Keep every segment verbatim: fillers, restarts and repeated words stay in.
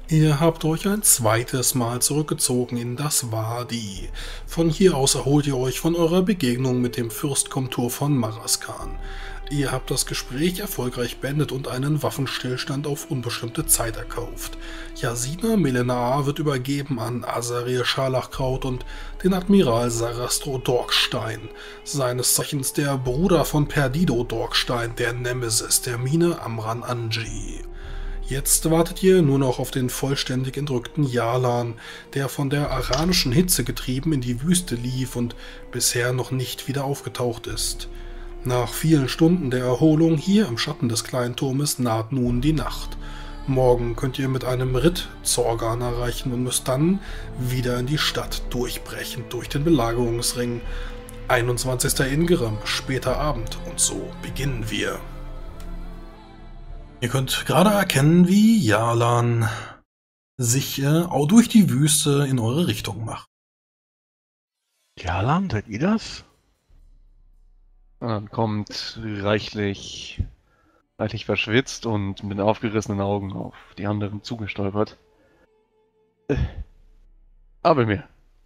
Ihr habt euch ein zweites Mal zurückgezogen in das Wadi. Von hier aus erholt ihr euch von eurer Begegnung mit dem Fürst Komtur von Maraskan. Ihr habt das Gespräch erfolgreich beendet und einen Waffenstillstand auf unbestimmte Zeit erkauft. Yasina Melenar wird übergeben an Azaril Scharlachkraut und den Admiral Sarastro Dorkstein, seines Zeichens der Bruder von Perdido Dorkstein, der Nemesis der Mine Amran Anji. Jetzt wartet ihr nur noch auf den vollständig entrückten Yalan, der von der aranischen Hitze getrieben in die Wüste lief und bisher noch nicht wieder aufgetaucht ist. Nach vielen Stunden der Erholung hier im Schatten des kleinen Turmes naht nun die Nacht. Morgen könnt ihr mit einem Ritt Zorgan erreichen und müsst dann wieder in die Stadt durchbrechen durch den Belagerungsring. einundzwanzigster Ingrim, später Abend, und so beginnen wir. Ihr könnt gerade erkennen, wie Yalan sich äh, auch durch die Wüste in eure Richtung macht. Yalan, seid ihr das? Und dann kommt reichlich, reichlich verschwitzt und mit aufgerissenen Augen auf die anderen zugestolpert. Äh, aber mir.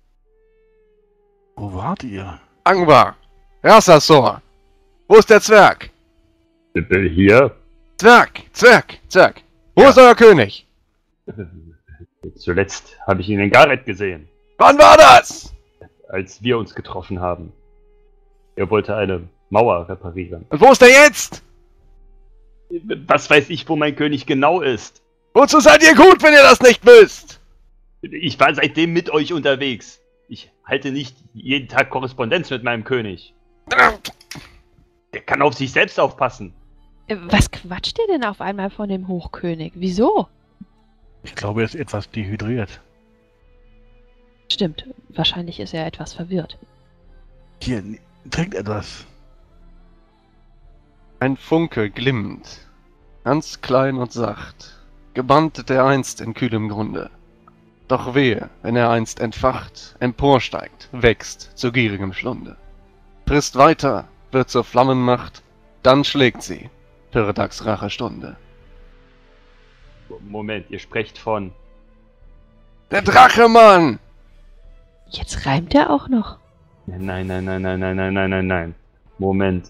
Wo wart ihr? Angbar! Rassasor! Wo ist der Zwerg? Hier? Zwerg! Zwerg! Zwerg! Wo Ja. ist euer König? Zuletzt habe ich ihn in Gareth gesehen, Wann war das? als wir uns getroffen haben. Er wollte eine Mauer reparieren. Und wo ist er jetzt? Was weiß ich, wo mein König genau ist? Wozu seid ihr gut, wenn ihr das nicht wisst? Ich war seitdem mit euch unterwegs. Ich halte nicht jeden Tag Korrespondenz mit meinem König. Der kann auf sich selbst aufpassen. Was quatscht ihr denn auf einmal von dem Hochkönig? Wieso? Ich glaube, er ist etwas dehydriert. Stimmt, wahrscheinlich ist er etwas verwirrt. Hier, n- trinkt etwas. Ein Funke glimmt, ganz klein und sacht, gebannt der einst in kühlem Grunde. Doch wehe, wenn er einst entfacht, emporsteigt, wächst zu gierigem Schlunde. Frisst weiter, wird zur Flammenmacht, dann schlägt sie, Pirdags Rachestunde. Moment, ihr sprecht von... Der Drache, Mann! Jetzt reimt er auch noch. Nein, nein, nein, nein, nein, nein, nein, nein, nein. Moment.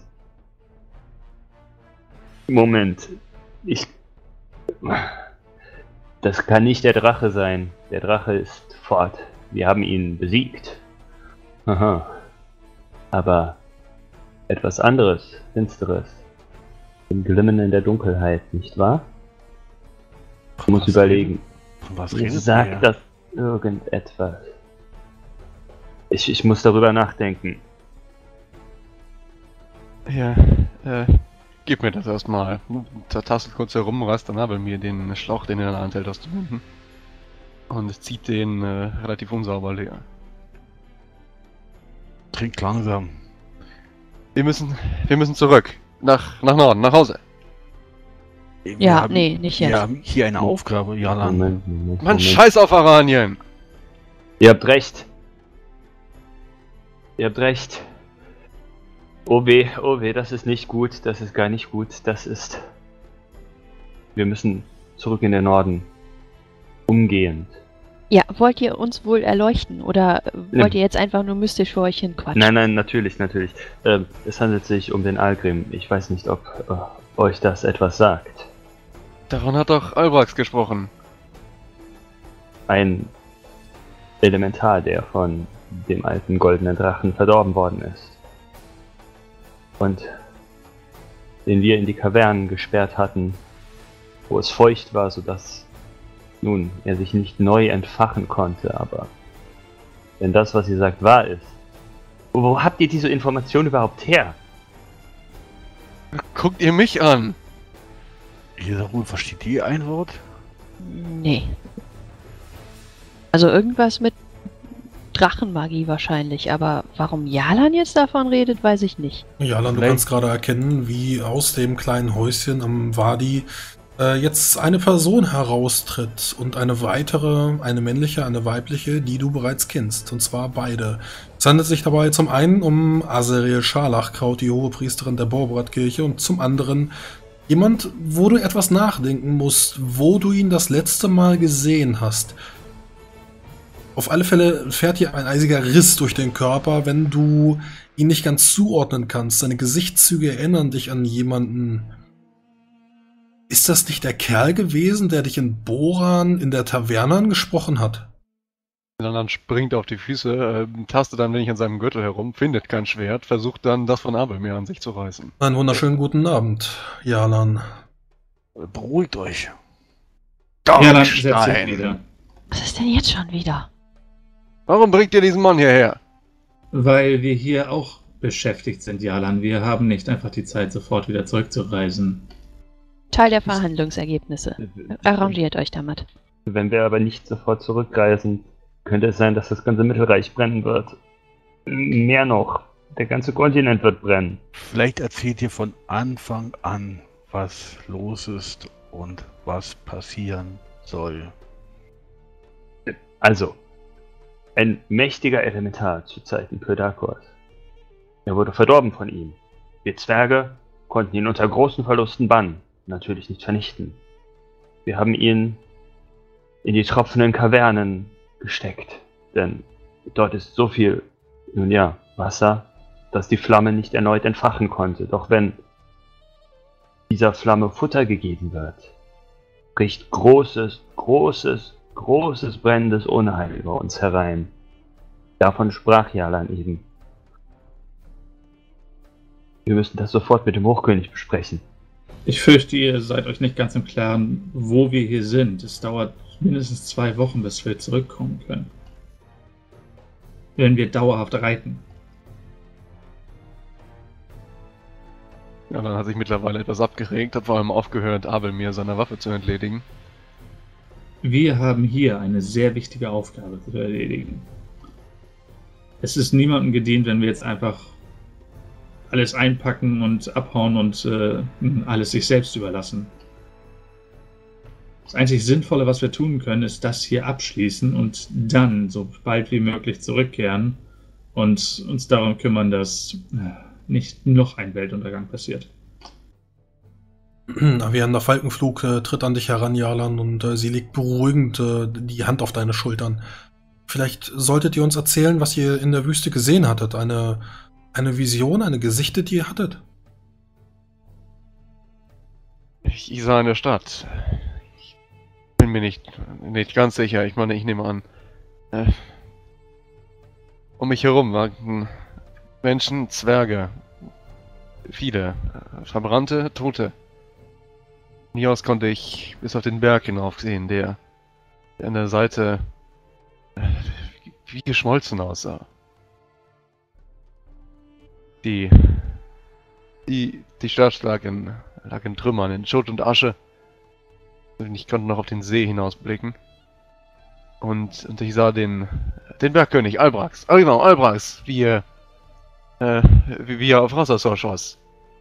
Moment. Ich... Das kann nicht der Drache sein. Der Drache ist fort. Wir haben ihn besiegt. Aha. Aber etwas anderes, Finsteres. Im Glimmen in der Dunkelheit, nicht wahr? Ich muss was überlegen. Von was redet Sagt ihr? das irgendetwas? Ich, ich muss darüber nachdenken. Ja, äh, gib mir das erstmal. Tastet kurz herum, reißt dann aber mir den Schlauch, den er in der Hand hält, aus den Händen. Und zieht den äh, relativ unsauber leer. Trinkt langsam. Wir müssen, wir müssen zurück. Nach, nach Norden, nach Hause. Wir Ja, haben, nee, nicht jetzt. Wir haben hier eine Aufgabe, Yalan. Moment, Moment, Mann, Moment. scheiß auf Aranien! Ihr habt recht. Ihr habt recht. Oh weh, oh weh, das ist nicht gut, das ist gar nicht gut, das ist... Wir müssen zurück in den Norden. Umgehend. Ja, wollt ihr uns wohl erleuchten oder Ne. wollt ihr jetzt einfach nur mystisch vor euch hin quatschen? Nein, nein, natürlich, natürlich. Ähm, es handelt sich um den Algrim. Ich weiß nicht, ob äh, euch das etwas sagt. Davon hat doch Albrax gesprochen. Ein Elementar, der von dem alten goldenen Drachen verdorben worden ist. Und den wir in die Kavernen gesperrt hatten, wo es feucht war, sodass nun er sich nicht neu entfachen konnte, aber wenn das, was ihr sagt, wahr ist, wo, wo habt ihr diese Information überhaupt her? Guckt ihr mich an! Isarun, versteht ihr ein Wort? Nee. Also irgendwas mit Drachenmagie wahrscheinlich, aber warum Yalan jetzt davon redet, weiß ich nicht. Yalan, du Vielleicht- kannst gerade erkennen, wie aus dem kleinen Häuschen am Wadi äh, jetzt eine Person heraustritt und eine weitere, eine männliche, eine weibliche, die du bereits kennst, und zwar beide. Es handelt sich dabei zum einen um Azaril Scharlachkraut, die Hohepriesterin der Borbrat-Kirche, und zum anderen Jemand, wo du etwas nachdenken musst, wo du ihn das letzte Mal gesehen hast. Auf alle Fälle fährt hier ein eisiger Riss durch den Körper, wenn du ihn nicht ganz zuordnen kannst. Seine Gesichtszüge erinnern dich an jemanden. Ist das nicht der Kerl gewesen, der dich in Boran in der Taverne angesprochen hat? Und dann springt er auf die Füße, äh, tastet ein wenig an seinem Gürtel herum, findet kein Schwert, versucht dann das von Abelmir an sich zu reißen. Einen wunderschönen guten Abend, Jalan. Beruhigt euch. Ja, dann Stein. setzt sich wieder. Was ist denn jetzt schon wieder? Warum bringt ihr diesen Mann hierher? Weil wir hier auch beschäftigt sind, Jalan. Wir haben nicht einfach die Zeit, sofort wieder zurückzureisen. Teil der Verhandlungsergebnisse. Arrangiert euch damit. Wenn wir aber nicht sofort zurückreisen, könnte es sein, dass das ganze Mittelreich brennen wird. Mehr noch, der ganze Kontinent wird brennen. Vielleicht erzählt ihr von Anfang an, was los ist und was passieren soll. Also, ein mächtiger Elementar zu Zeiten Pyrdakors. Er wurde verdorben von ihm. Wir Zwerge konnten ihn unter großen Verlusten bannen, natürlich nicht vernichten. Wir haben ihn in die tropfenden Kavernen gesteckt, denn dort ist so viel, nun ja, Wasser, dass die Flamme nicht erneut entfachen konnte. Doch wenn dieser Flamme Futter gegeben wird, bricht großes, großes, großes brennendes Unheil über uns herein. Davon sprach Jalan eben. Wir müssen das sofort mit dem Hochkönig besprechen. Ich fürchte, ihr seid euch nicht ganz im Klaren, wo wir hier sind. Es dauert mindestens zwei Wochen, bis wir zurückkommen können. Wenn wir dauerhaft reiten. Ja, dann hat sich mittlerweile etwas abgeregt, hat vor allem aufgehört, Abelmir seiner Waffe zu entledigen. Wir haben hier eine sehr wichtige Aufgabe zu erledigen. Es ist niemandem gedient, wenn wir jetzt einfach alles einpacken und abhauen und äh, alles sich selbst überlassen. Das einzig Sinnvolle, was wir tun können, ist das hier abschließen und dann so bald wie möglich zurückkehren und uns darum kümmern, dass nicht noch ein Weltuntergang passiert. Aviander Falkenflug äh, tritt an dich heran, Jalan, und äh, sie legt beruhigend äh, die Hand auf deine Schultern. Vielleicht solltet ihr uns erzählen, was ihr in der Wüste gesehen hattet. Eine, eine Vision, eine Gesichte, die ihr hattet. Ich, ich sah eine Stadt. Ich bin mir nicht, nicht ganz sicher. Ich meine, ich nehme an. Äh, um mich herum waren Menschen, Zwerge. Viele. Äh, verbrannte, Tote. Von hier aus konnte ich bis auf den Berg hinauf sehen, der, der an der Seite äh, wie geschmolzen aussah. Die, die, die Stadt lag in, lag in Trümmern, in Schutt und Asche. Und ich konnte noch auf den See hinausblicken. Und, und ich sah den, den Bergkönig, Albrax. Ah, genau, Albrax, wie er, äh, wie, wie er auf Rossasor schoss.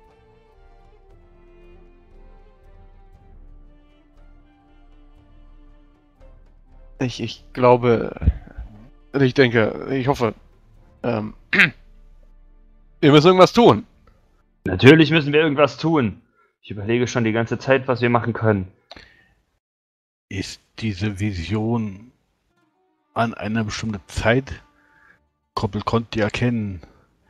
Ich, ich glaube, ich denke, ich hoffe, ähm, wir müssen irgendwas tun. Natürlich müssen wir irgendwas tun. Ich überlege schon die ganze Zeit, was wir machen können. Ist diese Vision an eine bestimmte Zeit koppelt, konnt ihr erkennen,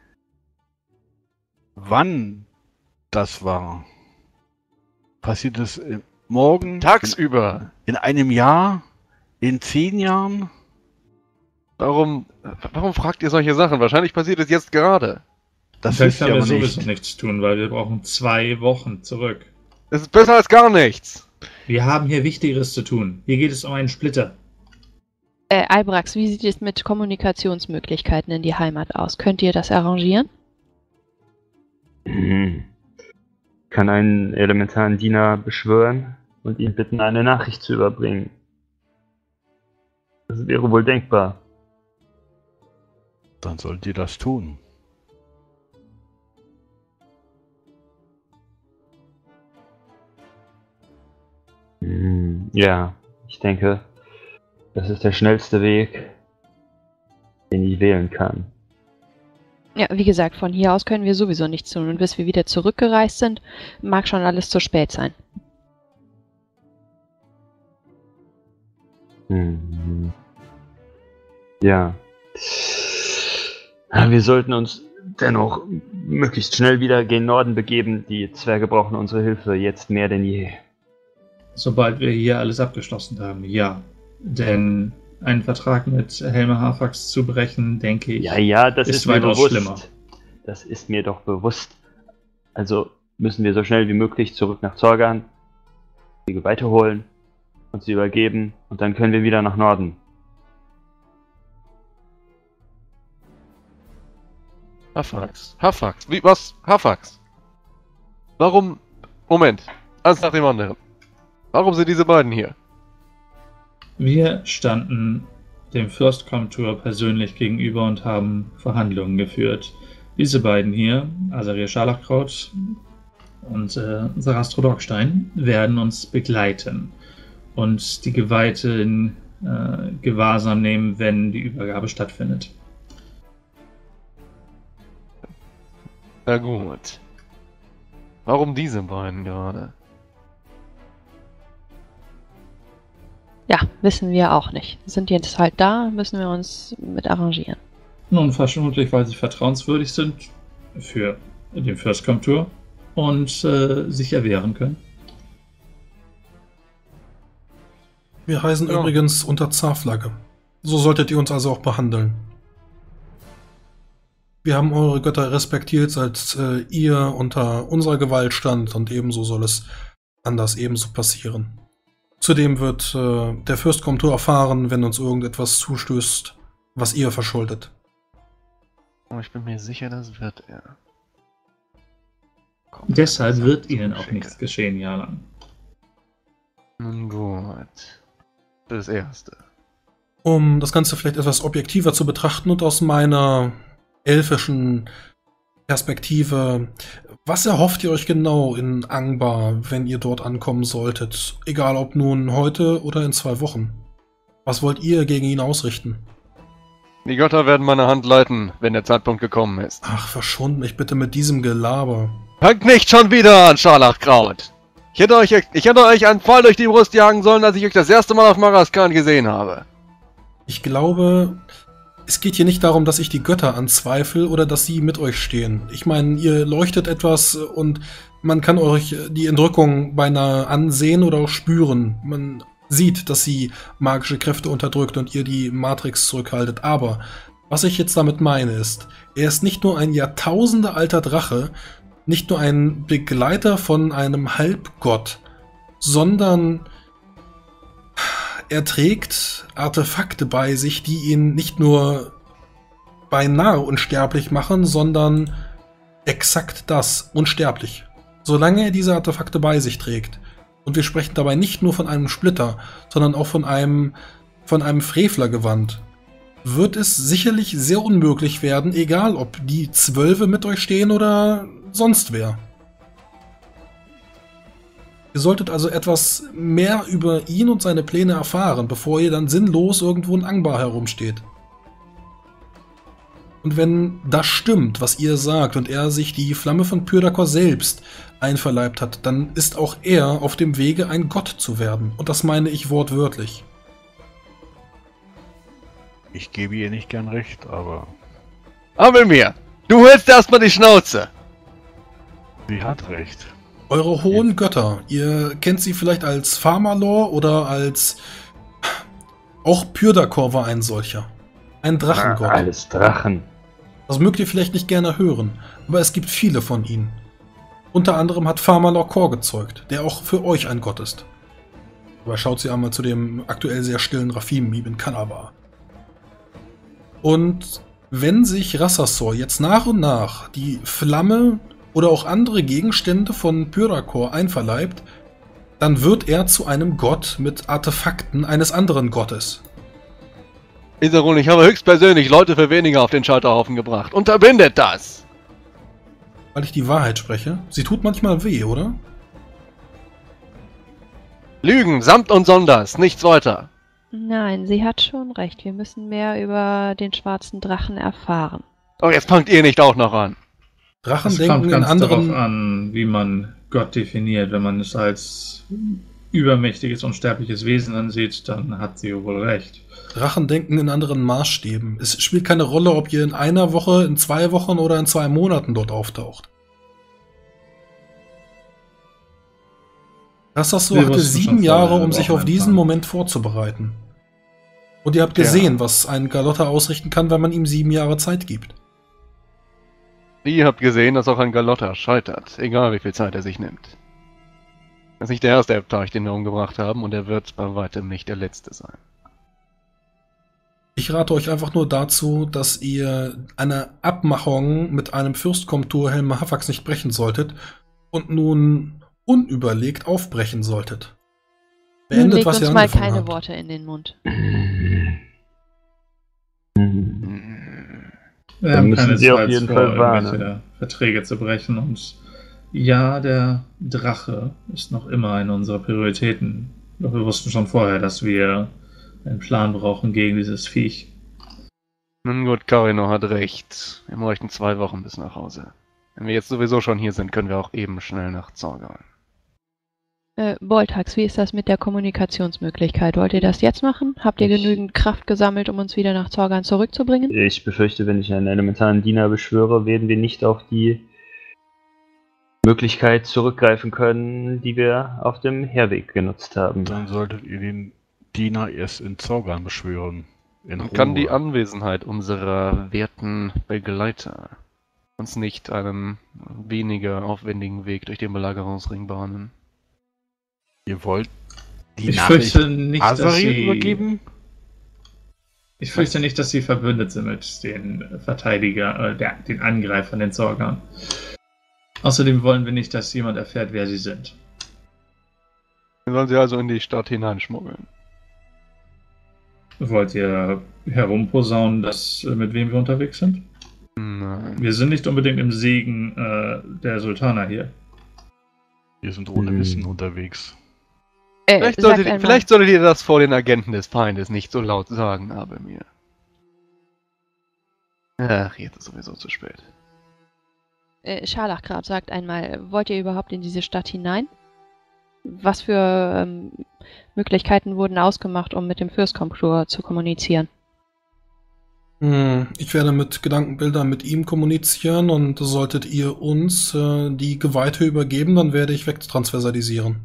wann das war? Passiert es morgen? Tagsüber. In, in einem Jahr? In zehn Jahren? Warum, warum fragt ihr solche Sachen? Wahrscheinlich passiert es jetzt gerade. Das Vielleicht wisst ihr haben wir aber sowieso nicht. nichts zu tun, weil wir brauchen zwei Wochen zurück. Es ist besser als gar nichts. Wir haben hier Wichtigeres zu tun. Hier geht es um einen Splitter. Äh, Albrax, wie sieht es mit Kommunikationsmöglichkeiten in die Heimat aus? Könnt ihr das arrangieren? Mhm. Kann einen elementaren Diener beschwören und ihn bitten, eine Nachricht zu überbringen. Das wäre wohl denkbar. Dann sollt ihr das tun. Hm, ja, ich denke, das ist der schnellste Weg, den ich wählen kann. Ja, wie gesagt, von hier aus können wir sowieso nichts tun. Und bis wir wieder zurückgereist sind, mag schon alles zu spät sein. Hm. Ja. Wir sollten uns dennoch möglichst schnell wieder gen Norden begeben. Die Zwerge brauchen unsere Hilfe jetzt mehr denn je. Sobald wir hier alles abgeschlossen haben, ja. Denn einen Vertrag mit Helme Hafax zu brechen, denke ich, Ja, ja, das ist, ist mir weitaus bewusst. schlimmer. Das ist mir doch bewusst. Also müssen wir so schnell wie möglich zurück nach Zorgan, die Geweihte holen und sie übergeben und dann können wir wieder nach Norden. Hafax. Hafax. Wie, was? Hafax. Warum? Moment. Eins nach dem anderen. Warum sind diese beiden hier? Wir standen dem First Comtour persönlich gegenüber und haben Verhandlungen geführt. Diese beiden hier, Asarir Scharlachkraut und äh, Sarastro Dockstein, werden uns begleiten und die Geweihte in äh, Gewahrsam nehmen, wenn die Übergabe stattfindet. Na gut. Warum diese beiden gerade? Ja, wissen wir auch nicht. Sind jetzt halt da, müssen wir uns mit arrangieren. Nun, vermutlich, weil sie vertrauenswürdig sind für den First Comtour und äh, sich erwehren können. Wir reisen Ja. übrigens unter Zarflagge. So solltet ihr uns also auch behandeln. Wir haben eure Götter respektiert, seit äh, ihr unter unserer Gewalt stand, und ebenso soll es anders ebenso passieren. Zudem wird äh, der Fürst Comtour erfahren, wenn uns irgendetwas zustößt, was ihr verschuldet. Oh, ich bin mir sicher, das wird er. Komm, Deshalb das wird ist ihnen so auch schicke. nichts geschehen, Jalan. Nun gut. Das Erste. Um das Ganze vielleicht etwas objektiver zu betrachten und aus meiner elfischen Perspektive, was erhofft ihr euch genau in Angbar, wenn ihr dort ankommen solltet? Egal ob nun heute oder in zwei Wochen. Was wollt ihr gegen ihn ausrichten? Die Götter werden meine Hand leiten, wenn der Zeitpunkt gekommen ist. Ach, verschont mich bitte mit diesem Gelaber. Fangt nicht schon wieder an, Scharlachkraut! Ich hätte euch, ich hätte euch einen Pfeil durch die Brust jagen sollen, als ich euch das erste Mal auf Maraskan gesehen habe. Ich glaube, es geht hier nicht darum, dass ich die Götter anzweifle oder dass sie mit euch stehen. Ich meine, ihr leuchtet etwas und man kann euch die Entrückung beinahe ansehen oder auch spüren. Man sieht, dass sie magische Kräfte unterdrückt und ihr die Matrix zurückhaltet. Aber was ich jetzt damit meine ist, er ist nicht nur ein Jahrtausende alter Drache, nicht nur ein Begleiter von einem Halbgott, sondern er trägt Artefakte bei sich, die ihn nicht nur beinahe unsterblich machen, sondern exakt das, unsterblich. Solange er diese Artefakte bei sich trägt, und wir sprechen dabei nicht nur von einem Splitter, sondern auch von einem, von einem Frevlergewand, wird es sicherlich sehr unmöglich werden, egal ob die Zwölfe mit euch stehen oder sonst wer. Ihr solltet also etwas mehr über ihn und seine Pläne erfahren, bevor ihr dann sinnlos irgendwo in Angbar herumsteht. Und wenn das stimmt, was ihr sagt, und er sich die Flamme von Pyrdakor selbst einverleibt hat, dann ist auch er auf dem Wege, ein Gott zu werden. Und das meine ich wortwörtlich. Ich gebe ihr nicht gern recht, aber Aber mir! Du hältst erstmal die Schnauze! sie hat recht. Eure hohen Götter, ihr kennt sie vielleicht als Pharmalor oder als... Auch Pyrdakor war ein solcher. Ein Drachengott. Ah, alles Drachen. Das mögt ihr vielleicht nicht gerne hören, aber es gibt viele von ihnen. Unter anderem hat Pharmalor Kor gezeugt, der auch für euch ein Gott ist. Aber schaut sie einmal zu dem aktuell sehr stillen Rafim Ibn Kanavar. Und wenn sich Rassasor jetzt nach und nach die Flamme oder auch andere Gegenstände von Pyrdakor einverleibt, dann wird er zu einem Gott mit Artefakten eines anderen Gottes. Isarun, ich habe höchstpersönlich Leute für weniger auf den Scheiterhaufen gebracht. Unterbindet das! Weil ich die Wahrheit spreche. Sie tut manchmal weh, oder? Lügen, samt und sonders, nichts weiter. Nein, sie hat schon recht. Wir müssen mehr über den schwarzen Drachen erfahren. Oh, jetzt fangt ihr nicht auch noch an. Drachen Es denken kommt in ganz darauf anderen... an, wie man Gott definiert. Wenn man es als übermächtiges, unsterbliches Wesen ansieht, dann hat sie wohl recht. Drachen denken in anderen Maßstäben. Es spielt keine Rolle, ob ihr in einer Woche, in zwei Wochen oder in zwei Monaten dort auftaucht. Rassasso Wir hatte wussten schon sieben Jahre, vorher, um wir sich brauchen auf einen diesen Plan. Moment vorzubereiten. Und ihr habt gesehen, was ein Galotta ausrichten kann, wenn man ihm sieben Jahre Zeit gibt. Ihr habt gesehen, dass auch ein Galotta scheitert, egal wie viel Zeit er sich nimmt. Er ist nicht der erste Elbtarch, den wir umgebracht haben, und er wird bei weitem nicht der letzte sein. Ich rate euch einfach nur dazu, dass ihr eine Abmachung mit einem Fürstkomtur Helma Hafax nicht brechen solltet und nun unüberlegt aufbrechen solltet. Nun Beendet, legt was uns ihr mal angefangen keine habt. Worte in den Mund. Wir Dann haben müssen keine Sie auf Zeit jeden vor, Fall warnen. irgendwelche Verträge zu brechen. Und ja, der Drache ist noch immer eine unserer Prioritäten. Doch wir wussten schon vorher, dass wir einen Plan brauchen gegen dieses Viech. Nun gut, Carino hat recht. Wir bräuchten zwei Wochen bis nach Hause. Wenn wir jetzt sowieso schon hier sind, können wir auch eben schnell nach Zorgal. Äh, Boltax, wie ist das mit der Kommunikationsmöglichkeit? Wollt ihr das jetzt machen? Habt ihr Ich- genügend Kraft gesammelt, um uns wieder nach Zorgan zurückzubringen? Ich befürchte, wenn ich einen elementaren Diener beschwöre, werden wir nicht auf die Möglichkeit zurückgreifen können, die wir auf dem Herweg genutzt haben. Dann solltet ihr den Diener erst in Zorgan beschwören. In Man kann die Ruhe. Anwesenheit unserer werten Begleiter uns nicht einen weniger aufwendigen Weg durch den Belagerungsring bahnen. Ihr wollt die Ich Nachricht fürchte nicht, dass Azariel sie... übergeben? Ich fürchte nicht, dass sie verbündet sind mit den Verteidiger, äh, der, den Angreifern, den Zorgern. Außerdem wollen wir nicht, dass jemand erfährt, wer sie sind. Wir sollen sie also in die Stadt hineinschmuggeln. Wollt ihr herumposaunen, dass, äh, mit wem wir unterwegs sind? Nein. Wir sind nicht unbedingt im Segen äh, der Sultana hier. Wir sind ohne Hm. Wissen unterwegs. Äh, Vielleicht sagt solltet, einmal, vielleicht solltet ihr das vor den Agenten des Feindes nicht so laut sagen, aber mir. Ach, jetzt ist sowieso zu spät. äh, Scharlachgrab, sagt einmal, wollt ihr überhaupt in diese Stadt hinein? Was für ähm, Möglichkeiten wurden ausgemacht, um mit dem Fürstkomtur zu kommunizieren? Hm, Ich werde mit Gedankenbildern mit ihm kommunizieren und solltet ihr uns äh, die Geweihte übergeben, dann werde ich wegtransversalisieren.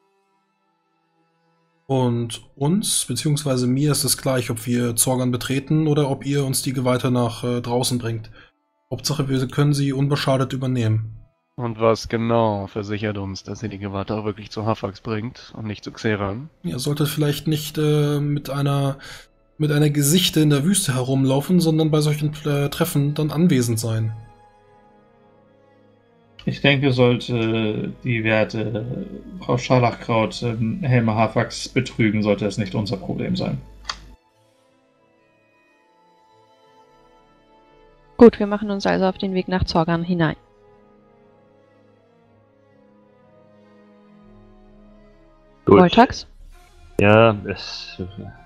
Und uns, beziehungsweise mir, ist es gleich, ob wir Zorgan betreten oder ob ihr uns die Geweihte nach äh, draußen bringt. Hauptsache, wir können sie unbeschadet übernehmen. Und was genau versichert uns, dass ihr die Gewatte auch wirklich zu Hafax bringt und nicht zu Xeran? Ihr solltet vielleicht nicht äh, mit einer mit einer Gesichte in der Wüste herumlaufen, sondern bei solchen äh, Treffen dann anwesend sein. Ich denke, sollte die werte Frau Scharlachkraut ähm, Helma Hafax betrügen, sollte es nicht unser Problem sein. Gut, wir machen uns also auf den Weg nach Zorgan hinein. Gut. Boltax? Ja, es.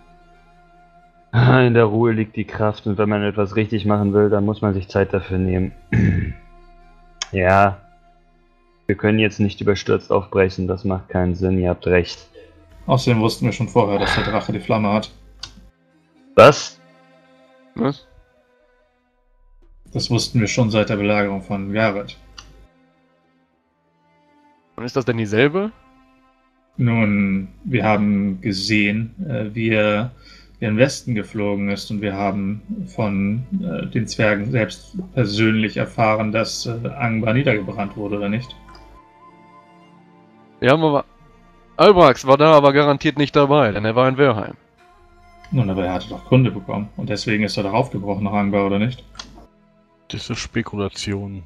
In der Ruhe liegt die Kraft, und wenn man etwas richtig machen will, dann muss man sich Zeit dafür nehmen. Ja, wir können jetzt nicht überstürzt aufbrechen, das macht keinen Sinn, ihr habt recht. Außerdem wussten wir schon vorher, dass der Drache die Flamme hat. Was? Was? Das wussten wir schon seit der Belagerung von Gareth. Und ist das denn dieselbe? Nun, wir haben gesehen, äh, wie er in den Westen geflogen ist, und wir haben von äh, den Zwergen selbst persönlich erfahren, dass äh, Angbar niedergebrannt wurde, oder nicht? Ja, aber Albrax war da aber garantiert nicht dabei, denn er war in Wörheim. Nun, aber er hatte doch Kunde bekommen, und deswegen ist er doch aufgebrochen nach Angbar, oder nicht? Das ist Spekulation.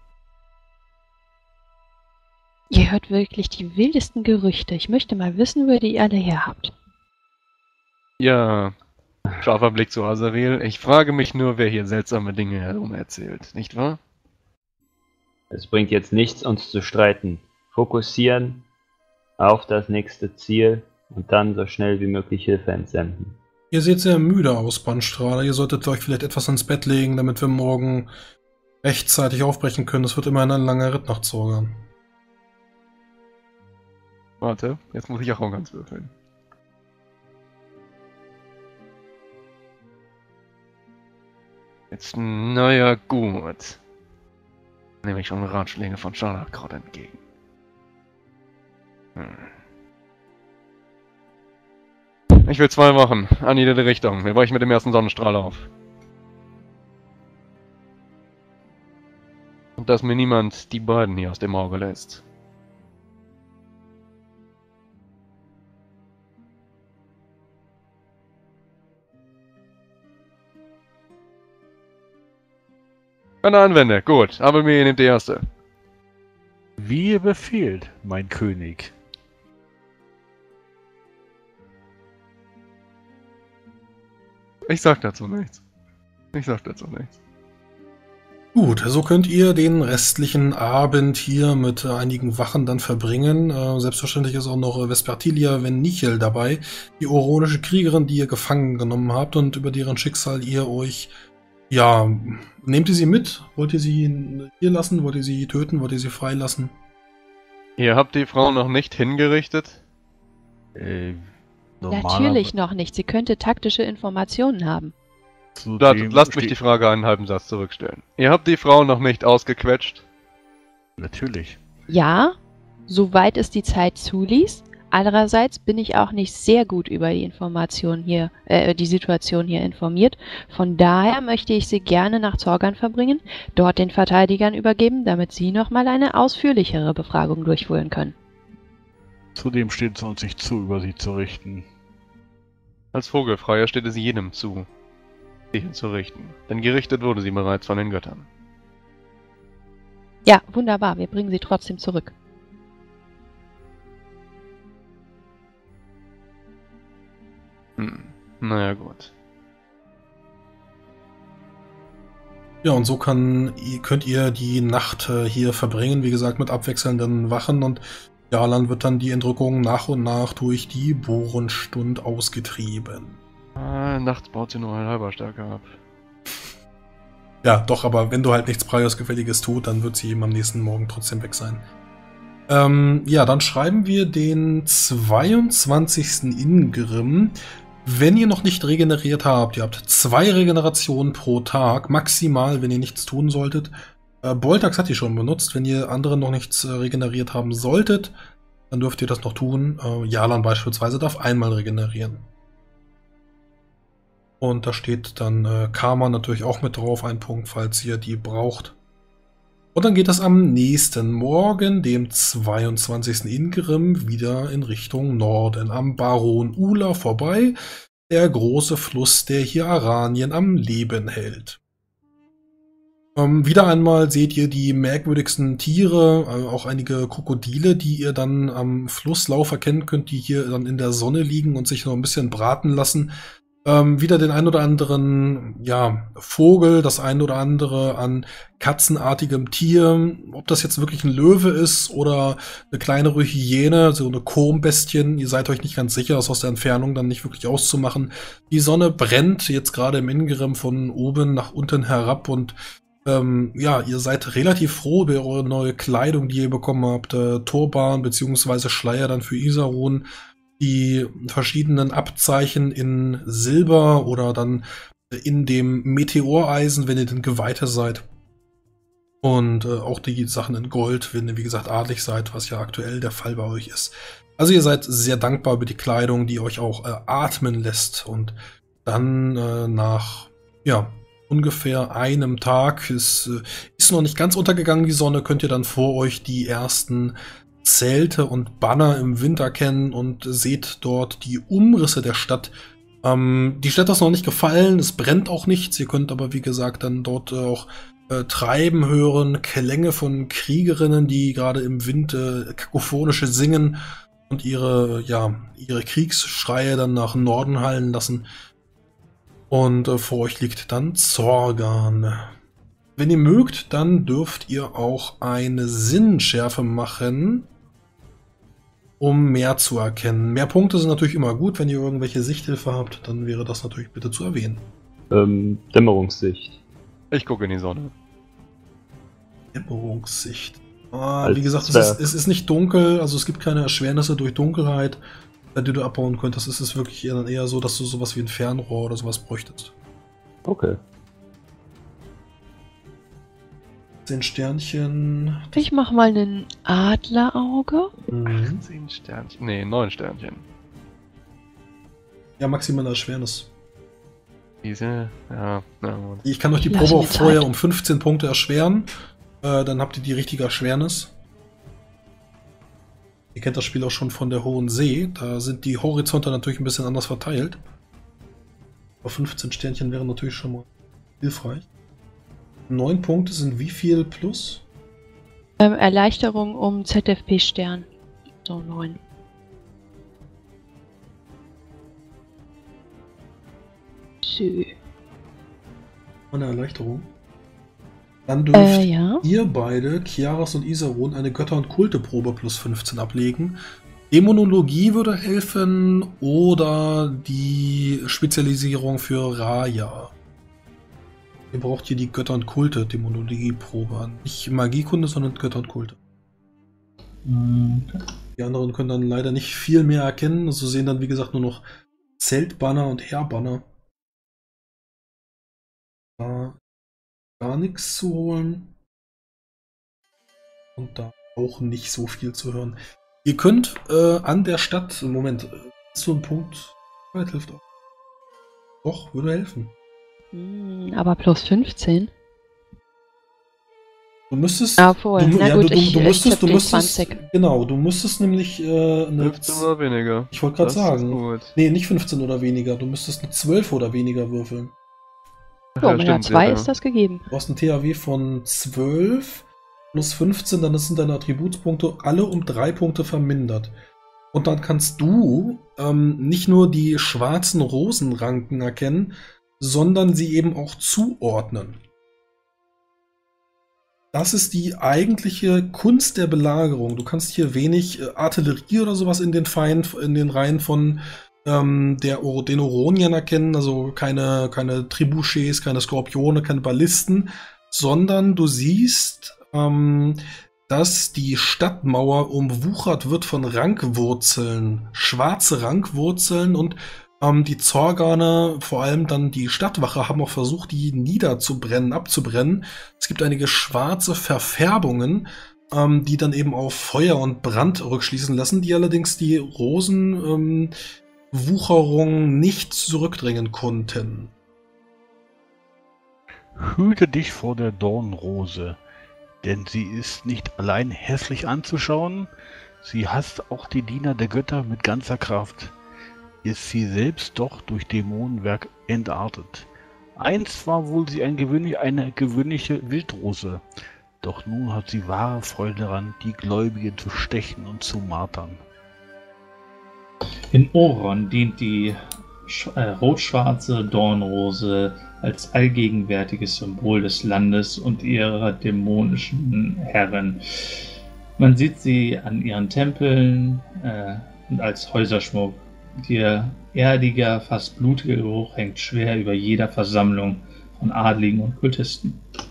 Ihr hört wirklich die wildesten Gerüchte. Ich möchte mal wissen, wo ihr die alle her habt. Ja, scharfer Blick zu Azariel. Ich frage mich nur, wer hier seltsame Dinge herum erzählt, nicht wahr? Es bringt jetzt nichts, uns zu streiten. Fokussieren auf das nächste Ziel und dann so schnell wie möglich Hilfe entsenden. Ihr seht sehr müde aus, Bandstrahler. Ihr solltet euch vielleicht etwas ins Bett legen, damit wir morgen rechtzeitig aufbrechen können. Es wird immerhin ein langer Ritt nach Zorgan. Warte, jetzt muss ich auch ganz würfeln. Jetzt, naja, gut. Nehme ich schon Ratschläge von Scharlach gerade entgegen. Hm. Ich will zwei machen, an jede Richtung. Wir brechen mit dem ersten Sonnenstrahl auf. Und dass mir niemand die beiden hier aus dem Auge lässt. Keine Einwände, gut. Aber mir nehmt die erste. Wie ihr befehlt, mein König. Ich sag dazu nichts. Ich sag dazu nichts. Gut, so könnt ihr den restlichen Abend hier mit äh, einigen Wachen dann verbringen. Äh, selbstverständlich ist auch noch äh, Vespertilia Venichel dabei, die oronische Kriegerin, die ihr gefangen genommen habt und über deren Schicksal ihr euch... Ja, nehmt ihr sie mit? Wollt ihr sie hier lassen? Wollt ihr sie töten? Wollt ihr sie freilassen? Ihr habt die Frau noch nicht hingerichtet? Äh, Natürlich noch nicht. Sie könnte taktische Informationen haben. Da, lasst mich die Frage einen halben Satz zurückstellen. Ihr habt die Frau noch nicht ausgequetscht? Natürlich. Ja, soweit es die Zeit zuließ. Andererseits bin ich auch nicht sehr gut über die Information hier, äh, die Situation hier informiert. Von daher möchte ich sie gerne nach Zorgan verbringen, dort den Verteidigern übergeben, damit sie nochmal eine ausführlichere Befragung durchführen können. Zudem steht es uns nicht zu, über sie zu richten. Als Vogelfreier steht es jedem zu, sie hinzurichten, denn gerichtet wurde sie bereits von den Göttern. Ja, wunderbar, wir bringen sie trotzdem zurück. Hm, naja gut. Ja, und so kann, könnt ihr die Nacht äh, hier verbringen, wie gesagt, mit abwechselnden Wachen, und Jalan wird dann die Entrückung nach und nach durch die Bohrenstund ausgetrieben. Ah, nachts baut sie nur ein halber Stärke ab. Ja, doch, aber wenn du halt nichts Preisgefälliges tut, dann wird sie eben am nächsten Morgen trotzdem weg sein. Ähm, ja, dann schreiben wir den zweiundzwanzigsten Ingrim. Wenn ihr noch nicht regeneriert habt, ihr habt zwei Regenerationen pro Tag, maximal, wenn ihr nichts tun solltet. Äh, Boltax hat die schon benutzt. Wenn ihr andere noch nichts äh, regeneriert haben solltet, dann dürft ihr das noch tun. Äh, Jalan beispielsweise darf einmal regenerieren. Und da steht dann äh, Karma natürlich auch mit drauf, ein Punkt, falls ihr die braucht. Und dann geht es am nächsten Morgen, dem zweiundzwanzigsten Ingrim, wieder in Richtung Norden, am Baron Ula vorbei, der große Fluss, der hier Aranien am Leben hält. Ähm, wieder einmal seht ihr die merkwürdigsten Tiere, äh, auch einige Krokodile, die ihr dann am Flusslauf erkennen könnt, die hier dann in der Sonne liegen und sich noch ein bisschen braten lassen. Ähm, wieder den ein oder anderen, ja, Vogel, das ein oder andere an katzenartigem Tier. Ob das jetzt wirklich ein Löwe ist oder eine kleinere Hyäne, so eine Kombestien, ihr seid euch nicht ganz sicher, ist aus der Entfernung dann nicht wirklich auszumachen. Die Sonne brennt jetzt gerade im Ingrim von oben nach unten herab und ähm, ja, ihr seid relativ froh über eure neue Kleidung, die ihr bekommen habt, äh, Turban beziehungsweise Schleier dann für Isarun. Die verschiedenen Abzeichen in Silber oder dann in dem Meteoreisen, wenn ihr denn Geweihte seid. Und äh, auch die Sachen in Gold, wenn ihr, wie gesagt, adlig seid, was ja aktuell der Fall bei euch ist. Also ihr seid sehr dankbar über die Kleidung, die euch auch äh, atmen lässt. Und dann äh, nach, ja, ungefähr einem Tag, ist, äh, ist noch nicht ganz untergegangen, die Sonne, könnt ihr dann vor euch die ersten Zelte und Banner im Winter kennen und seht dort die Umrisse der Stadt. Ähm, die Stadt ist noch nicht gefallen, es brennt auch nichts. Ihr könnt aber, wie gesagt, dann dort äh, auch äh, Treiben hören, Klänge von Kriegerinnen, die gerade im Wind äh, kakophonische singen und ihre, ja, ihre Kriegsschreie dann nach Norden hallen lassen. Und äh, vor euch liegt dann Zorgan. Wenn ihr mögt, dann dürft ihr auch eine Sinnschärfe machen. um mehr zu erkennen. Mehr Punkte sind natürlich immer gut. Wenn ihr irgendwelche Sichthilfe habt, dann wäre das natürlich bitte zu erwähnen. Ähm, Dämmerungssicht. Ich gucke in die Sonne. Dämmerungssicht. Ah, Als wie gesagt, es Zwerg. ist, es ist nicht dunkel, also es gibt keine Erschwernisse durch Dunkelheit, die du abbauen könntest. Es ist wirklich eher, dann eher so, dass du sowas wie ein Fernrohr oder sowas bräuchtest. Okay. Zehn Sternchen. Ich mach mal ein Adlerauge. Mhm. Zehn Sternchen. Nee, neun Sternchen. Ja, maximale Erschwernis. Diese, ja, na gut. Ich kann euch die Ich lasse Probe mir auch vorher Zeit. um fünfzehn Punkte erschweren. Äh, dann habt ihr die richtige Erschwernis. Ihr kennt das Spiel auch schon von der Hohen See. Da sind die Horizonte natürlich ein bisschen anders verteilt. Aber fünfzehn Sternchen wären natürlich schon mal hilfreich. neun Punkte sind wie viel plus? Ähm, Erleichterung um Z F P-Stern. So, neun. Sü. Eine Erleichterung. Dann dürft Äh, ja. ihr beide, Kiaras und Isarun, eine Götter- und Kulteprobe plus fünfzehn ablegen. Dämonologie würde helfen oder die Spezialisierung für Raya. Ihr braucht hier die Götter- und Kulte-Dämonologie-Probe. Nicht Magiekunde, sondern Götter und Kulte. Okay. Die anderen können dann leider nicht viel mehr erkennen. Also sehen dann, wie gesagt, nur noch Zeltbanner und Heerbanner. Da gar nichts zu holen. Und da auch nicht so viel zu hören. Ihr könnt äh, an der Stadt, Moment, äh, so ein Punkt, das hilft auch. Doch, würde helfen. Hm, aber plus fünfzehn. Du müsstest, Ah, vorher. du, Na ja, gut, du, ich- du ich müsstest, tipp du den müsstest, zwanzig. genau, du müsstest nämlich äh, eine, fünfzehn oder weniger. ich wollte gerade Das ist sagen, gut. nee, nicht fünfzehn oder weniger, du müsstest eine zwölf oder weniger würfeln. So, mit einer zwei ja. ist das gegeben. Du hast ein T H W von zwölf plus fünfzehn, dann sind deine Attributspunkte alle um drei Punkte vermindert. Und dann kannst du ähm, nicht nur die schwarzen Rosenranken erkennen, sondern sie eben auch zuordnen. Das ist die eigentliche Kunst der Belagerung. Du kannst hier wenig äh, Artillerie oder sowas in den Feind, in den Reihen von ähm, der Or den Oroniern erkennen, also keine, keine Trebuchets, keine Skorpione, keine Ballisten, sondern du siehst, ähm, dass die Stadtmauer umwuchert wird von Rankwurzeln, schwarze Rankwurzeln, und ähm, die Zorganer, vor allem dann die Stadtwache, haben auch versucht, die niederzubrennen, abzubrennen. Es gibt einige schwarze Verfärbungen, ähm, die dann eben auf Feuer und Brand rückschließen lassen, die allerdings die Rosenwucherung ähm, nicht zurückdrängen konnten. Hüte dich vor der Dornrose, denn sie ist nicht allein hässlich anzuschauen, sie hasst auch die Diener der Götter mit ganzer Kraft. Ist sie selbst doch durch Dämonenwerk entartet. Einst war wohl sie ein gewöhnlich, eine gewöhnliche Wildrose, doch nun hat sie wahre Freude daran, die Gläubigen zu stechen und zu martern. In Oron dient die sch- äh, rot-schwarze Dornrose als allgegenwärtiges Symbol des Landes und ihrer dämonischen Herren. Man sieht sie an ihren Tempeln äh, und als Häuserschmuck. Ihr erdiger, fast blutiger Geruch hängt schwer über jeder Versammlung von Adligen und Kultisten.